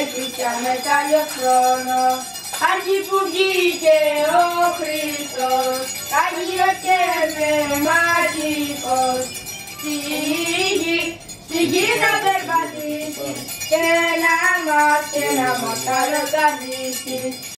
ζήτια μετάλλιο χρόνο. Αρχή που βγήκε ο Χριστός, Άγιο και πνευματικός, στη γη να περπατήσει και να μας και να μας καλοκαρδίσει.